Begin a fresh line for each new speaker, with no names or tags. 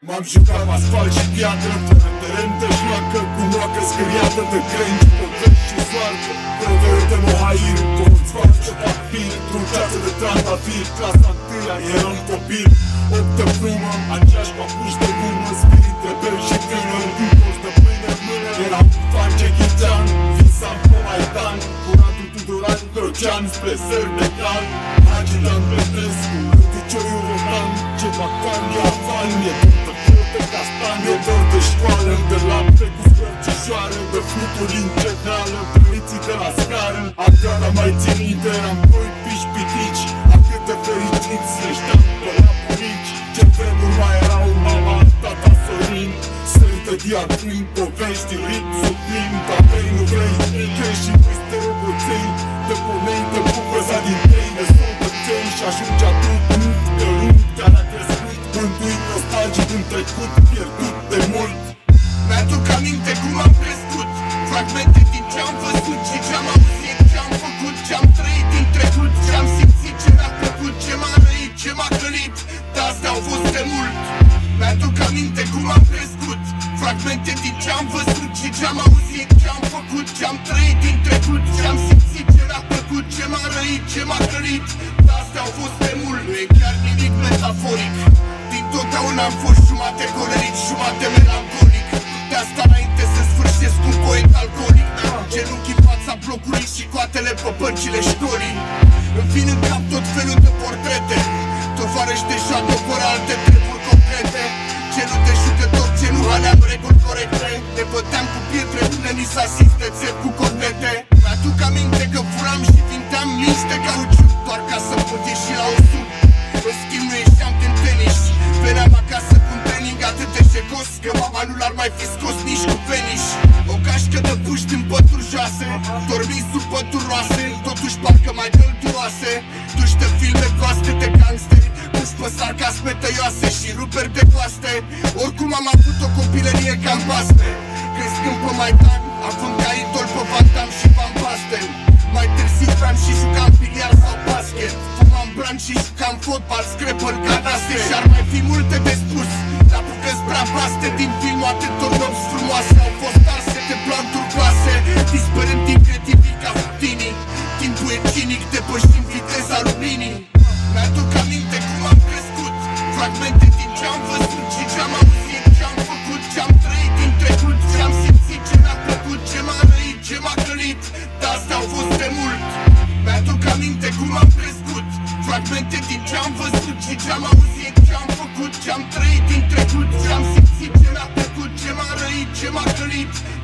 M-am jucat asfalt și piatră, fără teren de joacă, cu moacă scăriată de crengi, povești și soartă. Provere de mohair, toți față papir, într-o ceață de trandafir. Clasa întâia eram copil, 8 de plumă, aceeași papuși de gumă, spirit rebel și tânăr, din post de pâine în mână. Eram Face Ghicean, visam pe Maidan, cu Radu Tudoran, Trocean, spre Sărdecan. Agitan Petrescu, Râdicioiu Rotan, ce bacan e avan, e de castanie, dor de școală, de lapte cu scărcișoară, de fluturi integrală, trăiții de la scară. Adana mai țin minte, eram doi piși pitici, atât de fericiți, le șteam pe la bunici. Ce vremuri mai erau mama, tata, Sorin, sări de diacrin, povești, rit, sublim. Papei nu vrei, închei și piste roboței, de ponei, de bucăza din tei, de sol de cei și ajunge atât de rând care a crescut, mântuit nostalgic în trecut, pierdut de mult.
Mi-aduc aminte cum am crescut, fragmente din ce-am văzut și ce-am auzit, ce-am făcut, ce-am trăit din trecut, ce-am simțit, ce mi-a plăcut, ce m-a răit, ce m-a călit, dar astea au fost de mult. Mi-aduc aminte cum am crescut, fragmente din ce-am văzut și ce-am auzit, ce-am făcut, ce-am trăit din trecut, ce-am simțit, ce mi-a plăcut, ce m-a răit, ce m-a călit, dar astea au fost de mult. Nu e chiar nimic metaforic, dintotdeauna am fost jumate coleric, jumate melancolic. De asta înainte să sfârșesc un poet alcoolic, mi-am genunchi în fața blocului și coatele pe băncile școlii. Îmi vin în cap tot felul de portrete, tovarăși de joacă fără alte treburi concrete. Ce nu te jucător, ce nu aleam reguli corecte, ne băteam cu pietre, până ni s-a simte țep cu cornete. Mi-aduc aminte că furam și vinteam minci de caruciu, doar ca să pot ieși la 100. În schimb nu ieșeam din tenis, veneam acasă cu un training atât de jegos, că mama nu l-ar mai fi scos nici cu veniș. O gașcă de puși din pături joase, dormi sub pături roase, totuși parcă mai călduroase. Duși de filme proaste de gangsteri, puși pe sarcasme tăioase și ruperi de coaste. Oricum am avut o copilărie cam paste, crescând pe Maidan, având ca idol pe Van Damme și Van Basten. Mai târziu vreau și jucam biliard sau basket, fumam bran și jucam fotbal, scrapper, canase. Și-ar mai fi multe de spus, dar bucăți prea vaste din film, atâtor nopți frumoase au fost arse de planturi clase, dispărând din creativi ca Houdini. Timpul e cinic, depășim viteza luminii. Mi-aduc aminte cum am crescut, fragmente din ce-am văzut și ce-am auzit, ce-am făcut, ce-am trăit din trecut, ce-am simțit, ce mi-a plăcut, ce m-a răit, ce m-a călit, dar astea au fost de mult. Mi-aduc aminte cum am crescut, fragmente din ce-am văzut și ce-am auzit, ce-am făcut, ce-am trăit din trecut, ce-am simțit, ce mi-a plăcut, ce m-a răit, ce m-a călit,